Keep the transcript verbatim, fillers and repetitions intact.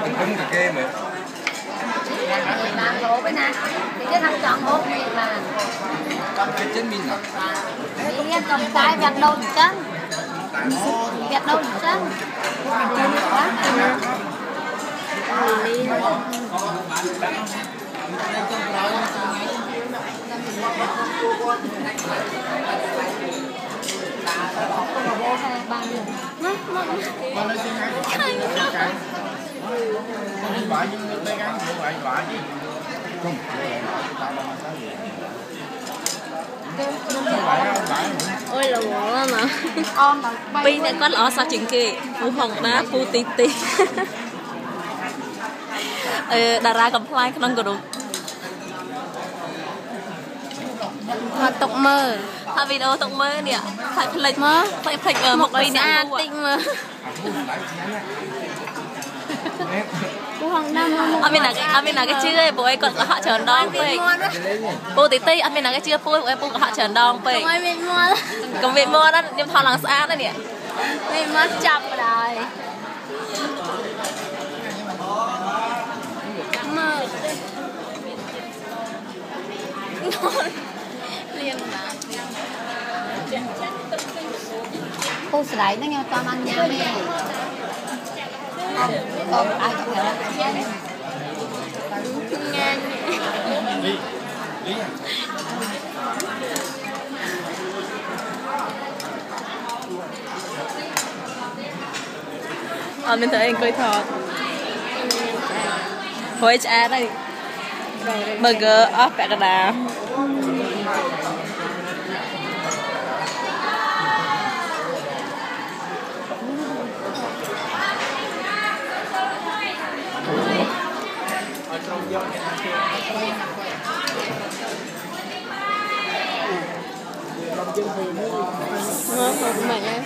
Đúng cái kia mà. Bạn hộp ấy nè. Thì cái thằng chọn hộp này mà. Cái chân mình à? Thì em cầm cái vẹt đâu chứ. Vẹt đâu chứ. Chân quá. ôi là bố mà pin này con ó sao chừng kì phú hồng đá phú tí tí đà ra cầm play không có đúng Mà tục mơ. Hai video tục mơ nè phải play mơ phải play ở một pin này tinh mơ. Cô Hồng Nam anh mình là cái anh mình là cái chưa bố ấy còn có họ chờ đong vậy bố tí tí anh mình là cái chưa bố em bố có họ chờ đong vậy Ôi mình mua. công việc mua đó nhưng thò lắng xa đấy nè Mình mất chập rồi. Mơ. Liên mà. Cô sấy nó nghe con ăn nha mẹ. Còn ai cũng nghe. Nghe. à, mình thấy anh cười thật hồi cha đây burger off cả đà Ngon không mẹ?